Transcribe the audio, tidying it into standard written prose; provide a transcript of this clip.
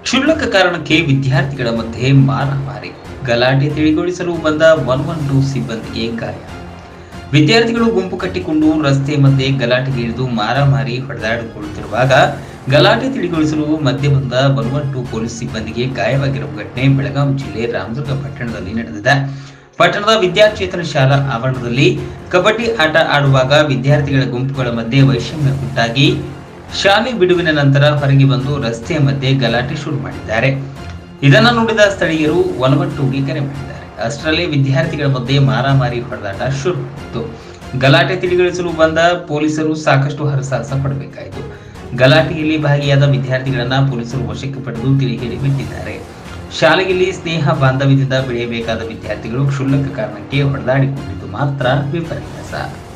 ಕ್ಷುಲ್ಲಕ ಕಾರಣಕ್ಕೆ ವಿದ್ಯಾರ್ಥಿಗಳ ಮಧ್ಯೆ ಮಾರಾಮಾರಿ, ಗಲಾಟೆ ತಿಳಿಗೊಳಿಸಲು ಬಂದ 112 ಸಿಬ್ಬಂದಿಗೆ ಗಾಯ. ವಿದ್ಯಾರ್ಥಿಗಳು ಗುಂಪು ಕಟ್ಟಿಕೊಂಡು ರಸ್ತೆ ಮಧ್ಯೆ ಗಲಾಟೆಗೆ ಇಳಿದು ಮಾರಾಮಾರಿ ಹೊಡೆದಾಡಿಕೊಳ್ಳುತ್ತಿರುವಾಗ ಗಲಾಟೆ ತಿಳಿಗೊಳಿಸಲು ಮಧ್ಯೆ ಬಂದ 112 ಪೊಲೀಸ್ ಸಿಬ್ಬಂದಿಗೆ ಗಾಯವಾಗಿರುವ ಘಟನೆ ಬೆಳಗಾವಿ ಜಿಲ್ಲೆ ರಾಮದುರ್ಗ ಪಟ್ಟಣದಲ್ಲಿ ನಡೆದಿದೆ. ಪಟ್ಟಣದ ವಿದ್ಯಾಚೇತನ ಶಾಲಾ ಆವರಣದಲ್ಲಿ ಕಬಡ್ಡಿ ಆಟ ಆಡುವಾಗ ವಿದ್ಯಾರ್ಥಿಗಳ ಗುಂಪುಗಳ ಮಧ್ಯೆ ವೈಷಮ್ಯ ಉಂಟಾಗಿ ಶಾಲೆ ಬಿಡುವಿನ ನಂತರ ಹೊರಗೆ ಬಂದು ರಸ್ತೆಯ ಮಧ್ಯೆ ಗಲಾಟೆ ಶುರು ಮಾಡಿದ್ದಾರೆ. ಇದನ್ನು ನೋಡಿದ ಸ್ಥಳೀಯರು 112ಗೆ ಕರೆ ಮಾಡಿದ್ದಾರೆ. ಅಷ್ಟರಲ್ಲೇ ವಿದ್ಯಾರ್ಥಿಗಳ ಮಧ್ಯೆ ಮಾರಾಮಾರಿ ಹೊಡೆದಾಟ ಶುರುವಾಯಿತು. ಗಲಾಟೆ ತಿಳಿಗೊಳಿಸಲು ಬಂದ ಪೊಲೀಸರು ಸಾಕಷ್ಟು ಹರಸಾಹಸ ಪಡಬೇಕಾಯಿತು. ಗಲಾಟೆಯಲ್ಲಿ ಭಾಗಿಯಾದ ವಿದ್ಯಾರ್ಥಿಗಳನ್ನ ಪೊಲೀಸರು ವಶಕ್ಕೆ ಪಡೆದು ತಿಳಿಗೇಡಿ ಬಿಟ್ಟಿದ್ದಾರೆ. ಶಾಲೆಯಲ್ಲಿ ಸ್ನೇಹ ಬಾಂಧವ್ಯದಿಂದ ಬೆಳೆಯಬೇಕಾದ ವಿದ್ಯಾರ್ಥಿಗಳು ಕ್ಷುಲ್ಲಕ ಕಾರಣಕ್ಕೆ ಹೊಡೆದಾಡಿಕೊಂಡಿದ್ದು ಮಾತ್ರ ವಿಪರ್ಯಾಸ.